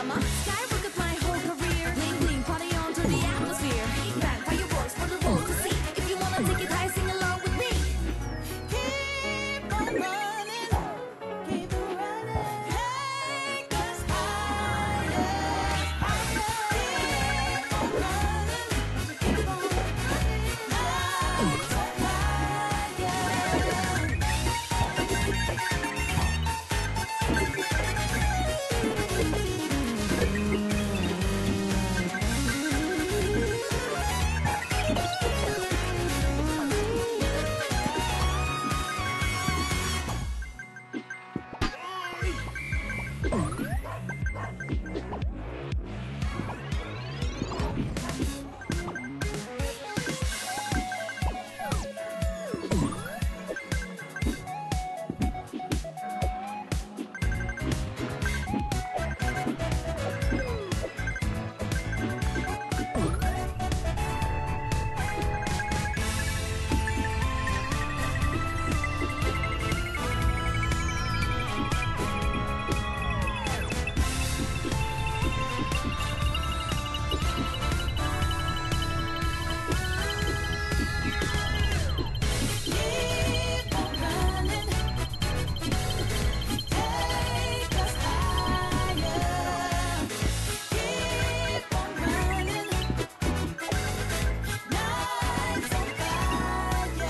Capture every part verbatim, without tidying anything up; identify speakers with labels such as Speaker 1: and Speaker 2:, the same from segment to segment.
Speaker 1: I'm a skyrocket my whole career. Bling bling, party on to the atmosphere. Bang, fireworks for the world to see. If you wanna take it high, sing along with me. Keep on running, keep on running. Take us higher, higher. Keep on running, keep on running. Lights on fire. Keep on running, take us higher. Keep on running, lights on fire.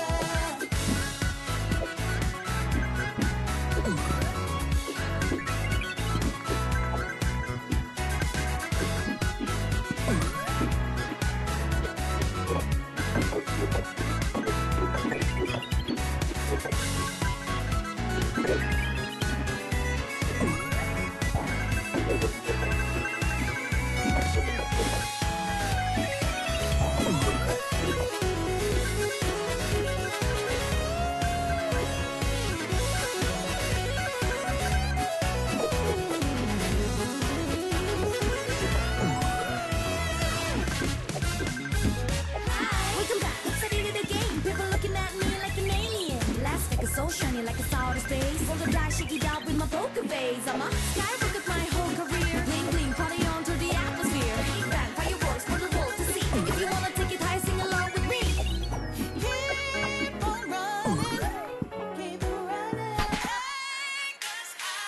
Speaker 1: Welcome back, study to the game. People looking at me like an alien. Last like a soul shining like a outer space. Roll the dice, shake it out with my poker face. I'm a skyrocket my whole career. Bling bling, party on to the atmosphere. Bang, fireworks for the world to see. If you wanna take it high, sing along with me. Keep on running, keep on running. Take us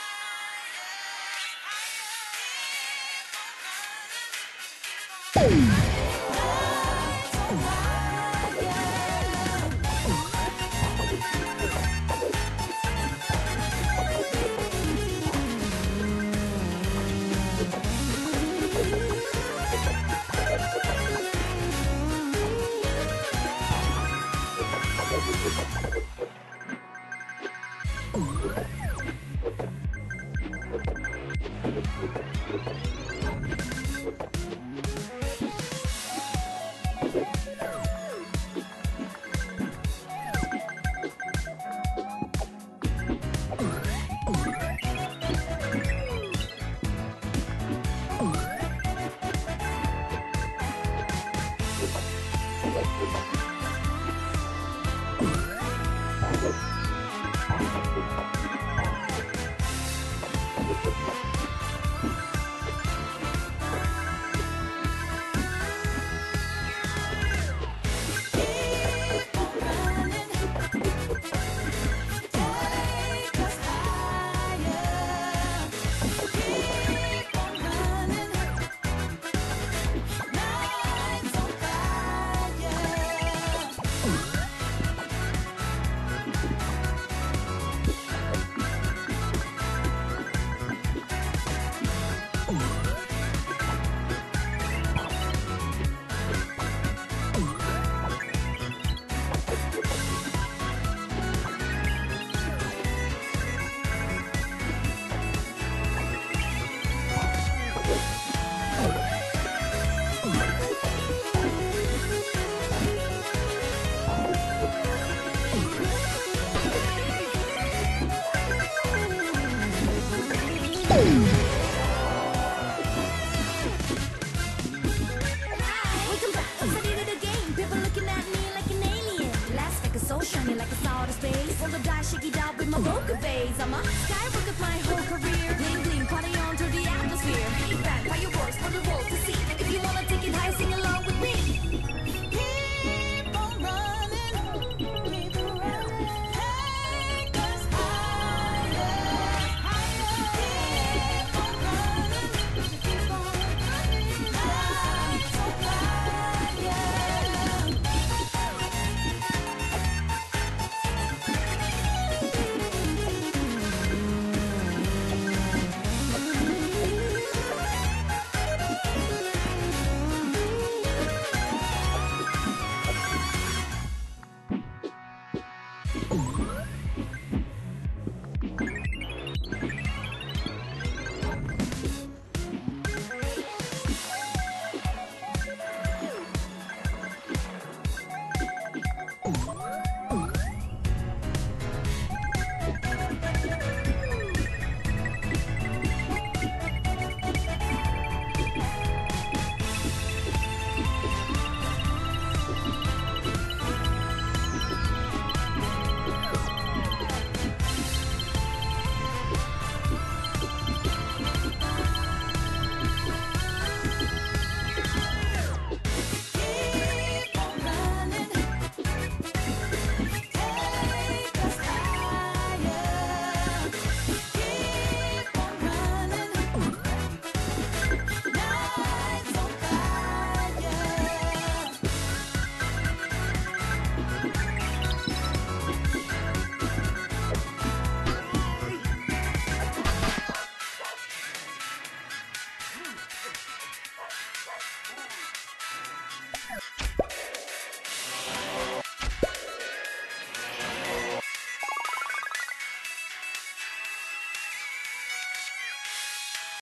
Speaker 1: higher, higher. Lights on fire. Welcome back, study to the game. People looking at me like an alien. Last like a soul shining like a outer space. Roll the dice, shake it out with my poker face. I'm a sky